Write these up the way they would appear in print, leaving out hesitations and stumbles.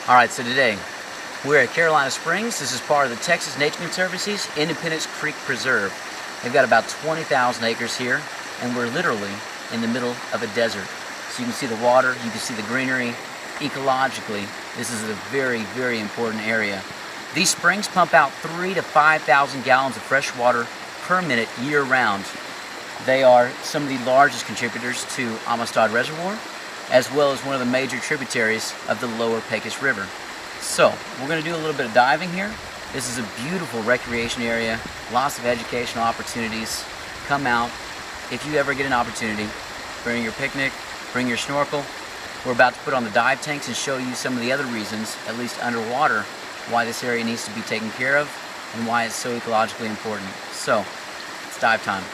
Alright, so today we're at Carolina Springs. This is part of the Texas Nature Conservancy's Independence Creek Preserve. They've got about 20,000 acres here, and we're literally in the middle of a desert. So you can see the water, you can see the greenery. Ecologically, this is a very, very important area. These springs pump out 3,000 to 5,000 gallons of fresh water per minute year-round. They are some of the largest contributors to Amistad Reservoir, as well as one of the major tributaries of the lower Pecos River. So, we're going to do a little bit of diving here. This is a beautiful recreation area, lots of educational opportunities. Come out. If you ever get an opportunity, bring your picnic, bring your snorkel. We're about to put on the dive tanks and show you some of the other reasons, at least underwater, why this area needs to be taken care of and why it's so ecologically important. So, it's dive time.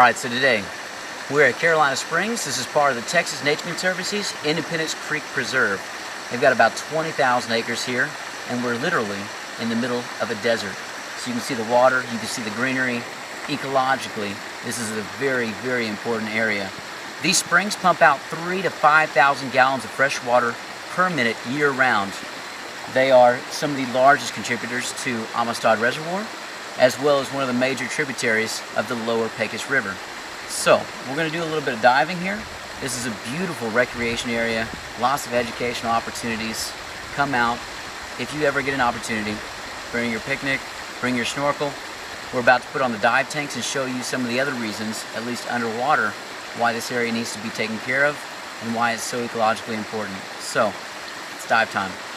Alright, so today we're at Carolina Springs. This is part of the Texas Nature Conservancy's Independence Creek Preserve. They've got about 20,000 acres here, and we're literally in the middle of a desert. So you can see the water, you can see the greenery. Ecologically, this is a very, very important area. These springs pump out 3,000 to 5,000 gallons of fresh water per minute year-round. They are some of the largest contributors to Amistad Reservoir, as well as one of the major tributaries of the lower Pecos River. So, we're going to do a little bit of diving here. This is a beautiful recreation area, lots of educational opportunities. Come out. If you ever get an opportunity, bring your picnic, bring your snorkel. We're about to put on the dive tanks and show you some of the other reasons, at least underwater, why this area needs to be taken care of and why it's so ecologically important. So, it's dive time.